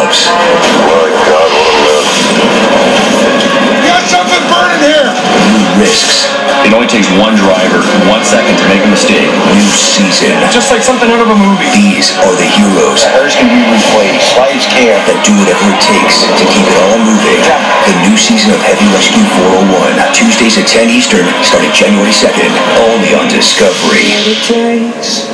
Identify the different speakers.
Speaker 1: themselves.
Speaker 2: My God, what a mess.
Speaker 3: We got something burning here!
Speaker 1: New risks.
Speaker 4: It only takes one driver, 1 second to make a mistake.
Speaker 1: New season.
Speaker 3: Just like something out of a movie.
Speaker 1: These are the heroes
Speaker 2: The hers can be replaced. Lives can't.
Speaker 1: that do whatever it takes to keep it all moving. The new season of Heavy Rescue 401. Tuesdays at 10 Eastern, starting January 2nd. Only on Discovery.
Speaker 5: It takes